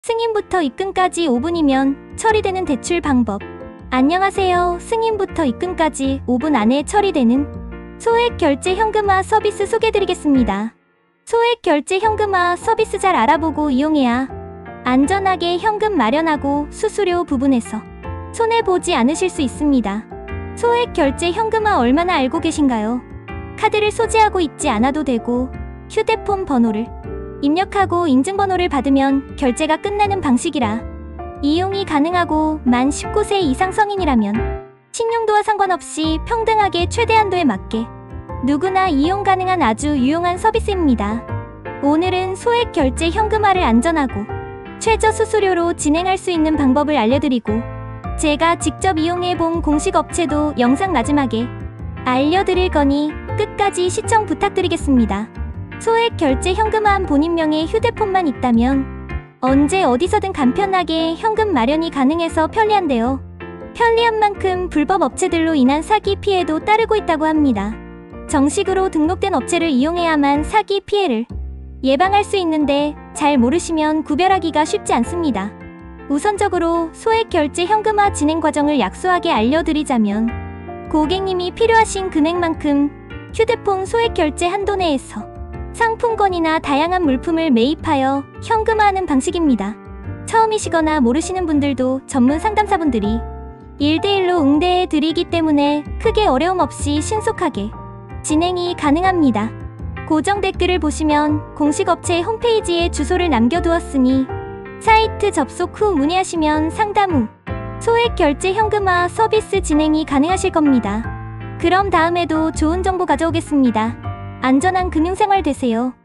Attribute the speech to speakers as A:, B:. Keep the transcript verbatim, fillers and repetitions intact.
A: 승인부터 입금까지 오 분이면 처리되는 대출 방법. 안녕하세요. 승인부터 입금까지 오 분 안에 처리되는 소액 결제 현금화 서비스 소개드리겠습니다. 소액 결제 현금화 서비스 잘 알아보고 이용해야 안전하게 현금 마련하고 수수료 부분에서 손해보지 않으실 수 있습니다. 소액 결제 현금화 얼마나 알고 계신가요? 카드를 소지하고 있지 않아도 되고 휴대폰 번호를 입력하고 인증번호를 받으면 결제가 끝나는 방식이라 이용이 가능하고 만 십구 세 이상 성인이라면 신용도와 상관없이 평등하게 최대 한도에 맞게 누구나 이용 가능한 아주 유용한 서비스입니다. 오늘은 소액 결제 현금화를 안전하고 최저 수수료로 진행할 수 있는 방법을 알려드리고 제가 직접 이용해본 공식 업체도 영상 마지막에 알려드릴 거니 끝까지 시청 부탁드리겠습니다. 소액 결제 현금화한 본인명의 휴대폰만 있다면 언제 어디서든 간편하게 현금 마련이 가능해서 편리한데요. 편리한 만큼 불법 업체들로 인한 사기 피해도 따르고 있다고 합니다. 정식으로 등록된 업체를 이용해야만 사기 피해를 예방할 수 있는데 잘 모르시면 구별하기가 쉽지 않습니다. 우선적으로 소액 결제 현금화 진행 과정을 약소하게 알려드리자면 고객님이 필요하신 금액만큼 휴대폰 소액 결제 한도 내에서 상품권이나 다양한 물품을 매입하여 현금화하는 방식입니다. 처음이시거나 모르시는 분들도 전문 상담사분들이 일 대일로 응대해 드리기 때문에 크게 어려움 없이 신속하게 진행이 가능합니다. 고정 댓글을 보시면 공식 업체 홈페이지에 주소를 남겨두었으니 사이트 접속 후 문의하시면 상담 후 소액 결제 현금화 서비스 진행이 가능하실 겁니다. 그럼 다음에도 좋은 정보 가져오겠습니다. 안전한 금융생활 되세요.